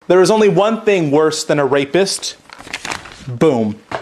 There is only one thing worse than a rapist. Boom.